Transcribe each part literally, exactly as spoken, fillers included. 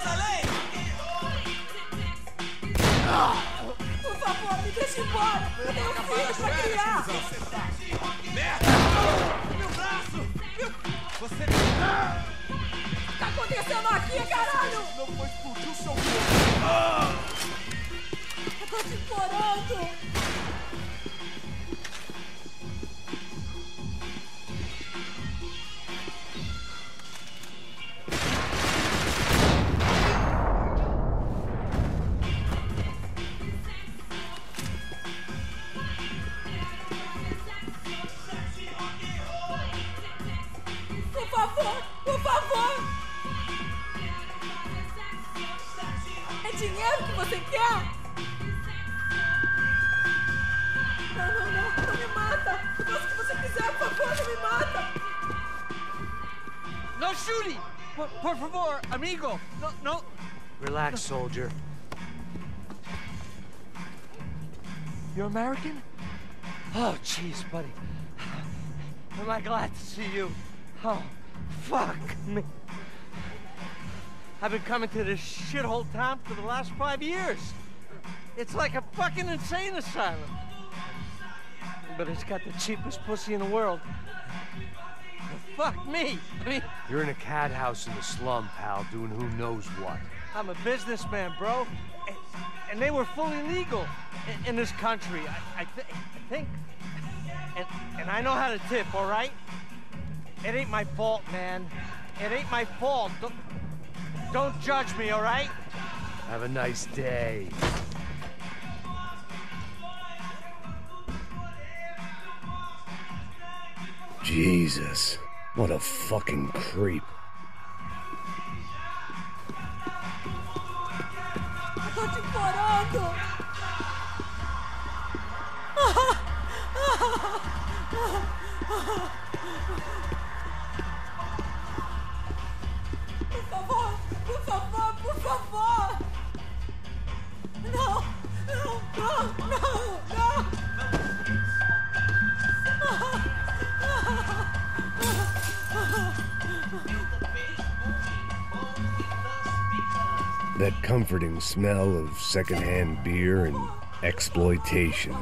Por favor, me deixa embora! Eu tenho filhos pra criar! Merda! Meu braço! Meu... Você... O que tá acontecendo aqui, caralho? Não vou explodir o seu corpo! Eu tô te implorando! Por favor, por favor! É dinheiro que você quer? Não, não, não, não me mata! Eu faço o que você quiser, por favor, não me mata! No shooting! Por, por favor, amigo! No, no! Relax, soldier. You're American? Oh, jeez, buddy. Am I glad to see you? Oh, fuck me. I've been coming to this shithole town for the last five years. It's like a fucking insane asylum. But it's got the cheapest pussy in the world. Fuck me. I mean... You're in a cat house in the slum, pal, doing who knows what. I'm a businessman, bro. And, and they were fully legal in, in this country. I, I, th I think... And, and I know how to tip, all right? It ain't my fault, man. It ain't my fault. Don't, don't judge me, all right? Have a nice day. Jesus, what a fucking creep. Eu tô te implorando! Por favor, por favor, por favor! Não, não, não, não, não! That comforting smell of secondhand beer and exploitation.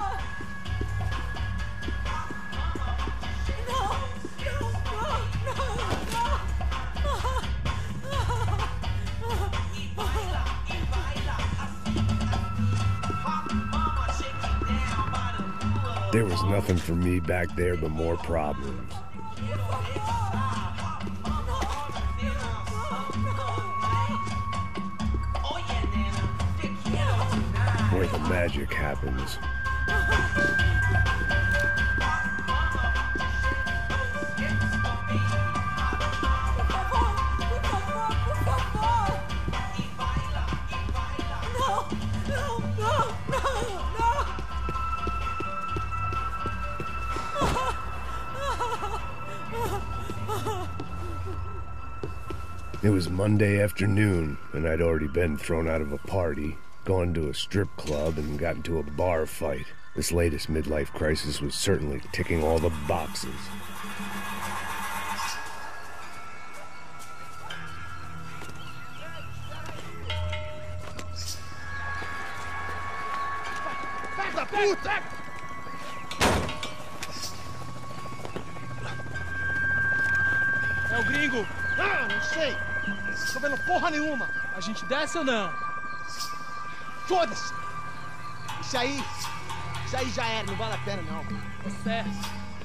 There was nothing for me back there but more problems. Where the magic happens. It was Monday afternoon, and I'd already been thrown out of a party, gone to a strip club, and got into a bar fight. This latest midlife crisis was certainly ticking all the boxes. Filho da puta! É o gringo. Ah, não sei. Tô vendo porra nenhuma. A gente desce ou não? Foda-se. Isso aí... Isso aí já era, não vale a pena não. Tá certo.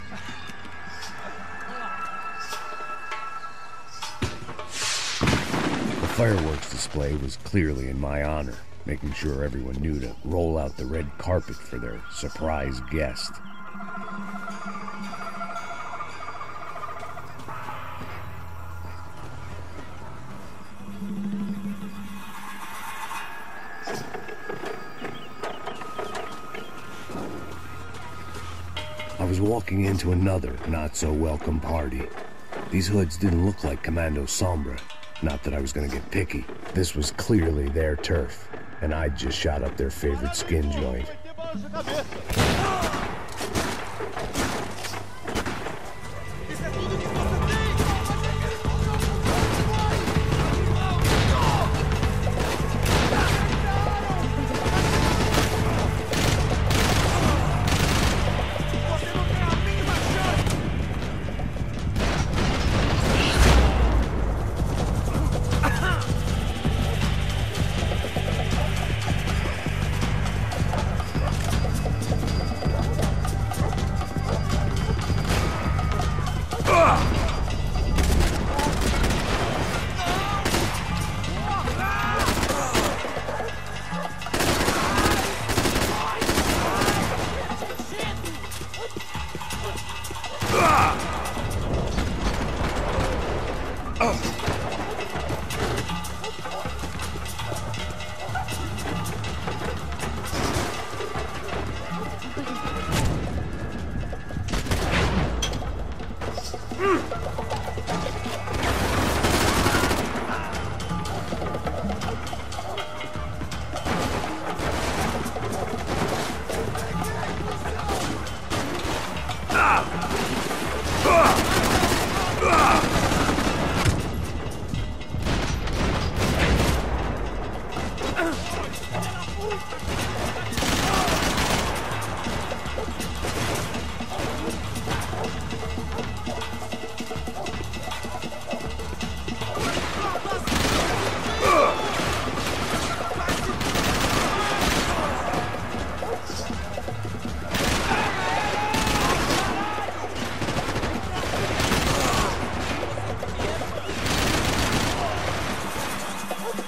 The fireworks display was clearly in my honor, making sure everyone knew to roll out the red carpet for their surprise guest. I was walking into another not-so-welcome party. These hoods didn't look like Commando Sombra. Not that I was gonna get picky. This was clearly their turf, and I'd just shot up their favorite skin joint.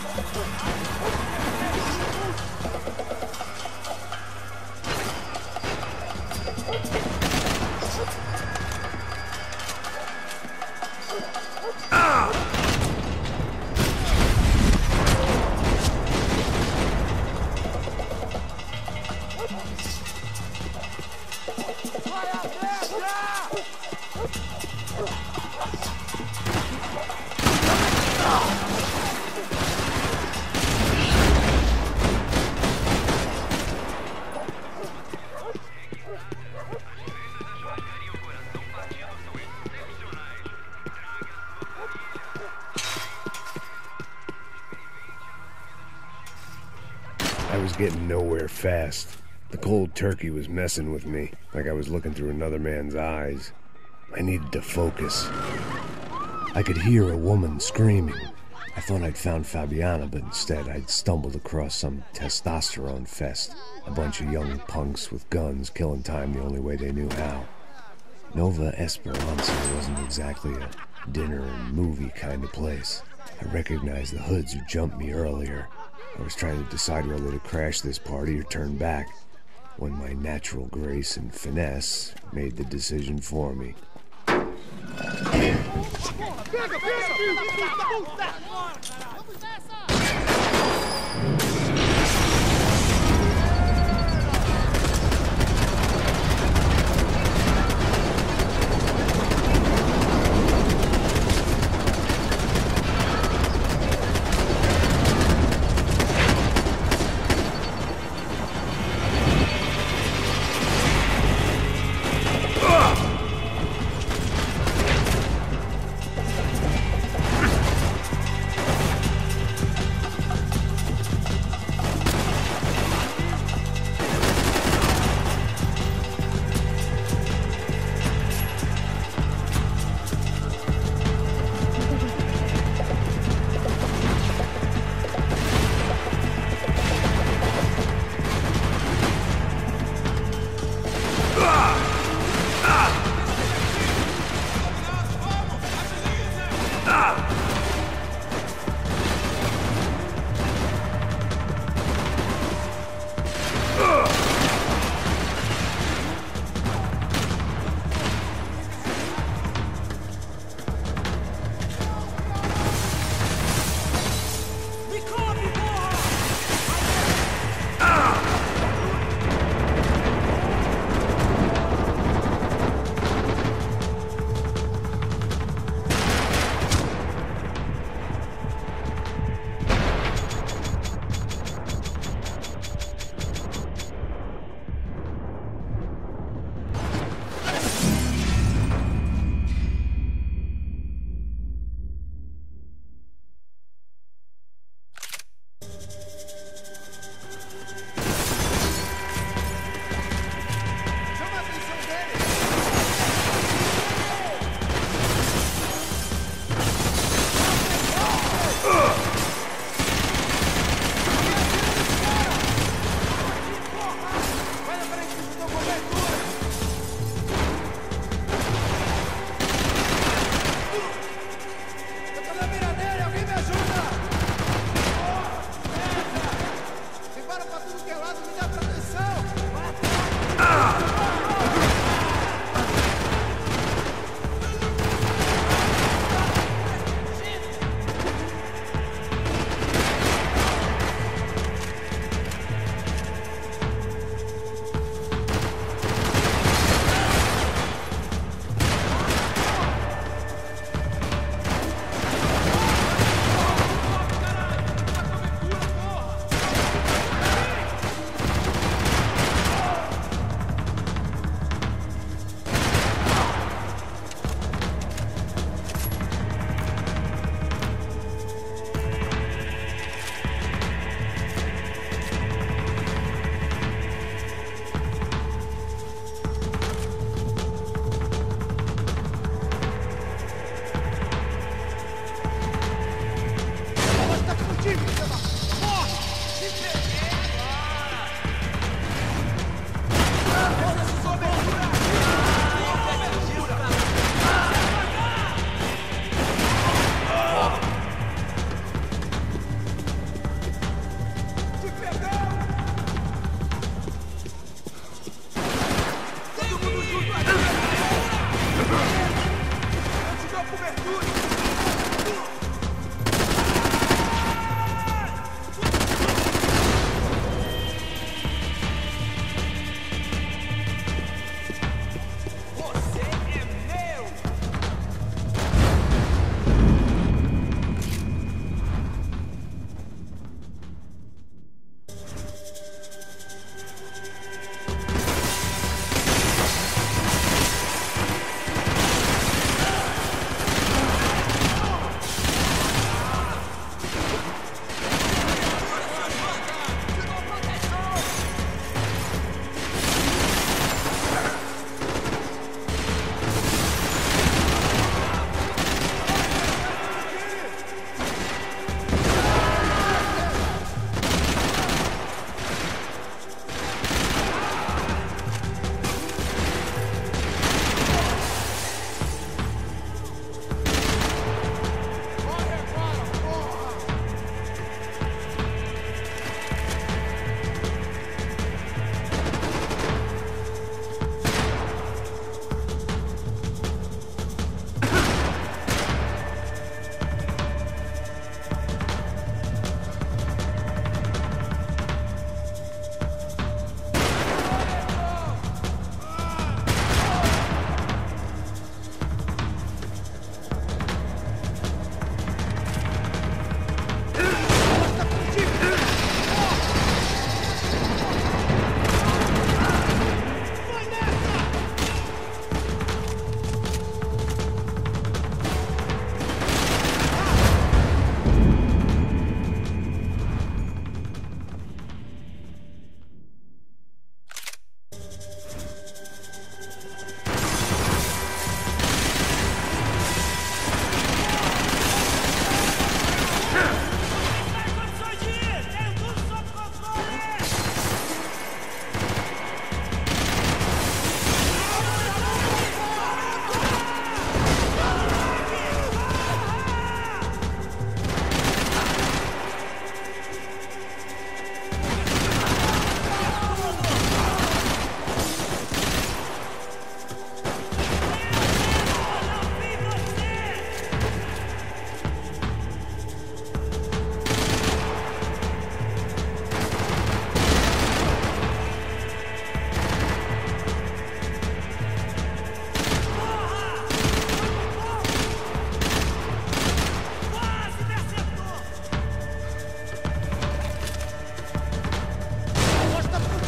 I was getting nowhere fast. The cold turkey was messing with me, like I was looking through another man's eyes. I needed to focus. I could hear a woman screaming. I thought I'd found Fabiana, but instead I'd stumbled across some testosterone fest. A bunch of young punks with guns killing time the only way they knew how. Nova Esperanza wasn't exactly a dinner and movie kind of place. I recognized the hoods who jumped me earlier. I was trying to decide whether to crash this party or turn back, when my natural grace and finesse made the decision for me.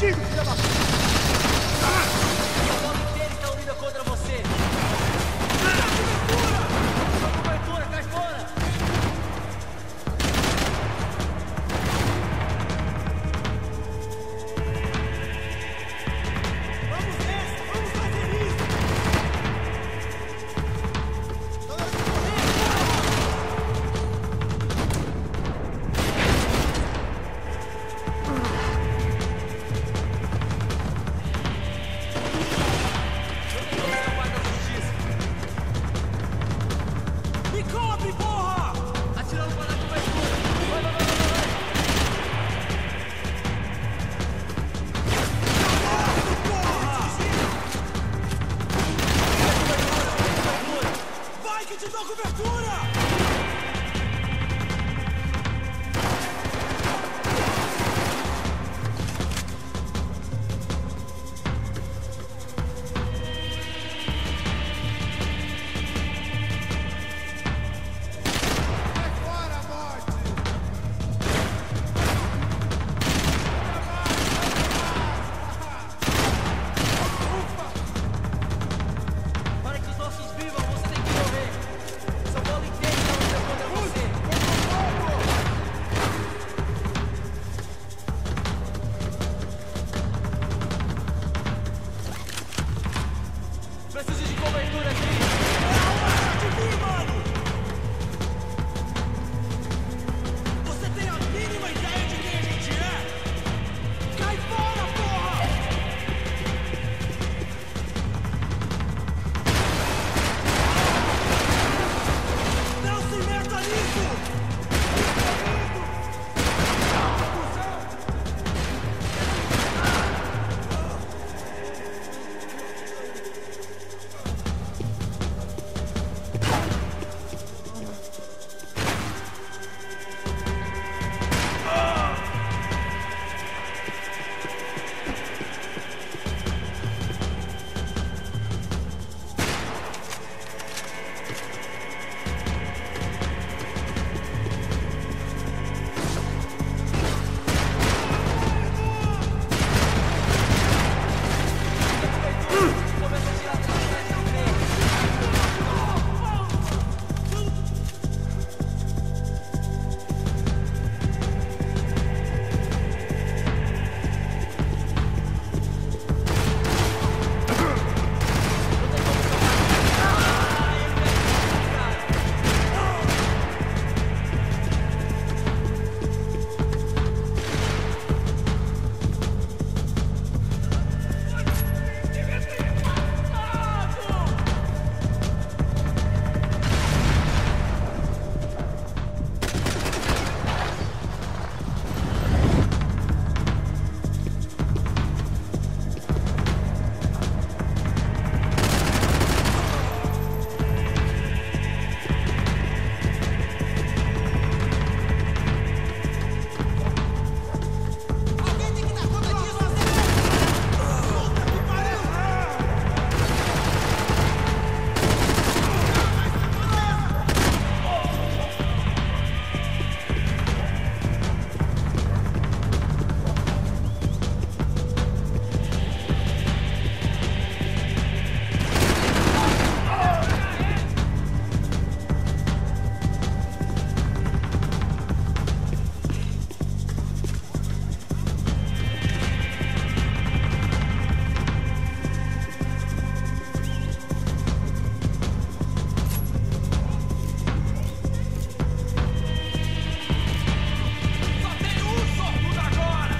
bandido, filha da puta! A bola inteira está unida contra você. Sua cobertura, cai fora! Vamos nessa! Vamos fazer isso! Me cobre, porra! Atirando para a cobertura. Vai, vai, vai, Vai que te dou cobertura! para que os nossos vivam, você tem que morrer. Essa bola inteira está unida contra você. Preciso de cobertura aqui. De mim, mano! Você tem a mínima ideia de quem a gente é? Cai fora, porra! Não se meta nisso! Começa a tirar atrás do meio. Alguém tem que dar conta disso! Puta que pariu! Só tem um sortudo agora!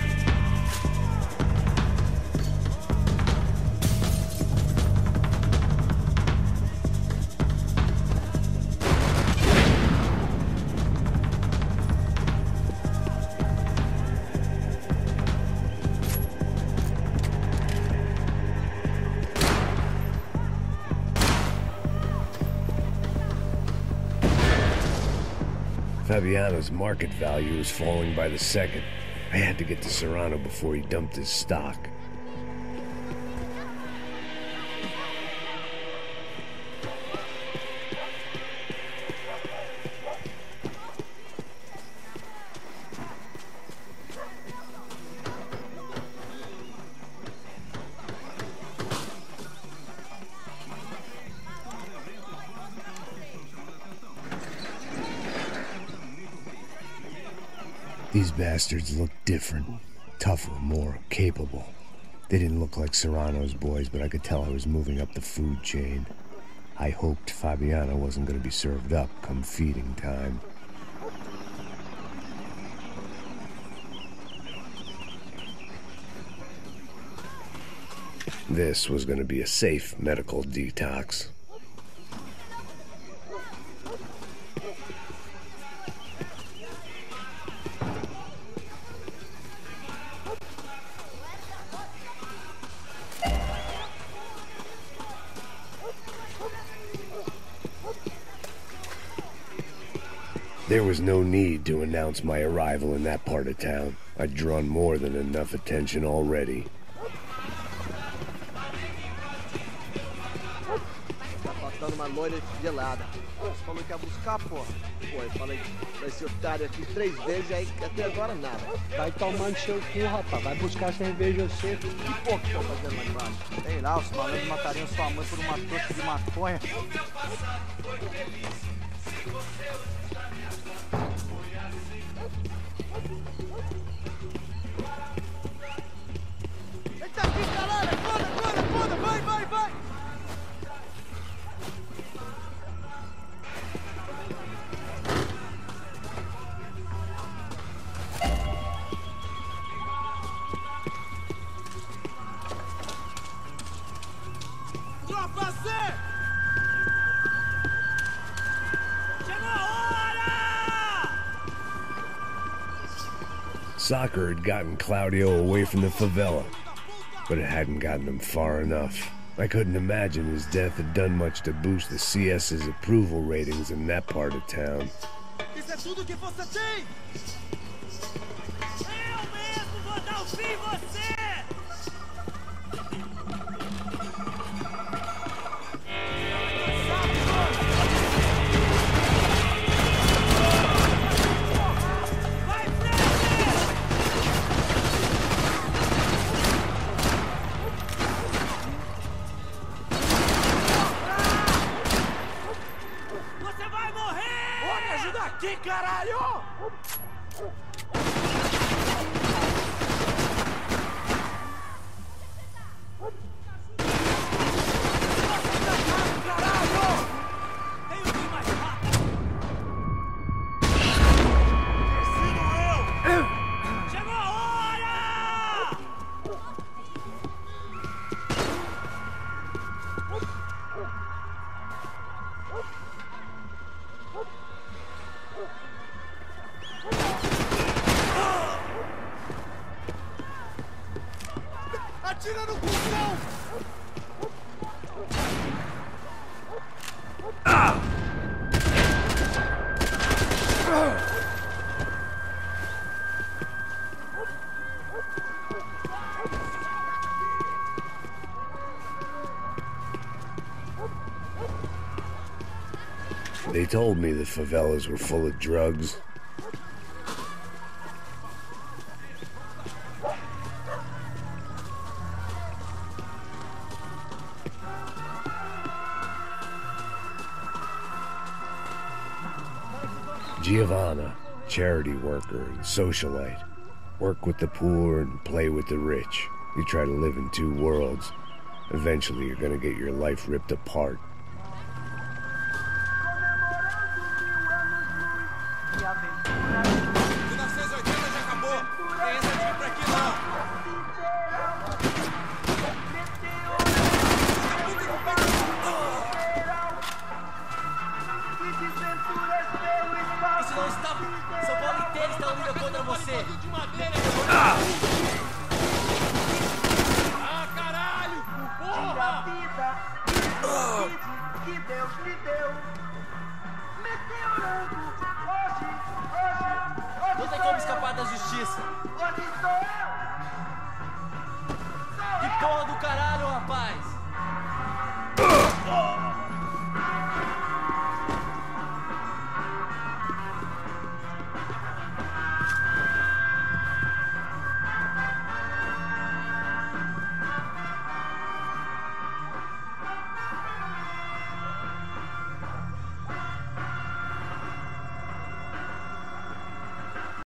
Fabiano's market value was falling by the second. I had to get to Serrano before he dumped his stock. These bastards looked different, tougher, more capable. They didn't look like Serrano's boys, but I could tell I was moving up the food chain. I hoped Fabiana wasn't going to be served up come feeding time. This was going to be a safe medical detox. There was no need to announce my arrival in that part of town. I'd drawn more than enough attention already. Tá faltando uma loira gelada. Você falou que ia buscar, porra. Pô, eu falei pra esse otário aqui três vezes, aí até agora nada. Vai tomando seu cu, rapaz. Vai buscar cerveja você. Que porra que estão fazendo lá embaixo? Sei lá, os malandros matariam sua mãe por uma trouxa de maconha. Eita aqui, caralho! Foda, foda, foda! Vai, vai, vai! Tropa C! Chegou a hora! Soccer had gotten Claudio away from the favela, but it hadn't gotten him far enough. I couldn't imagine his death had done much to boost the C S's approval ratings in that part of town. Isso é tudo que você tem! Eu mesmo vou dar o fim em você! Vai, você vai morrer! Ô, me ajuda aqui, caralho! Caralho! Tenho que ir mais rápido! Preciso eu! Chegou a hora! Atira no cuzão! They told me the favelas were full of drugs. Giovanna, charity worker and socialite. Work with the poor and play with the rich. You try to live in two worlds. Eventually you're gonna get your life ripped apart. mil novecentos e oitenta já acabou! Tem essa aqui pra aqui não! Isso não está... São Paulo inteiro está unida contra você! Ah!